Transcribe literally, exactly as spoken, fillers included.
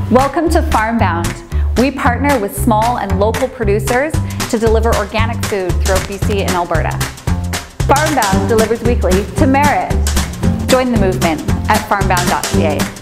Welcome to FarmBound. We partner with small and local producers to deliver organic food throughout B C and Alberta. FarmBound delivers weekly to Merritt. Join the movement at farmbound dot c a.